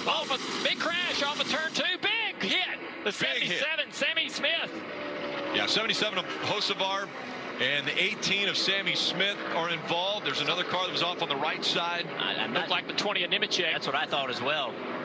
Off a big crash off of turn 2. Big hit. The 77, Sammy Smith. Yeah, 77 of Hocevar and the 18 of Sammy Smith are involved. There's another car that was off on the right side. Looked like the 20 of Nemechek. That's what I thought as well.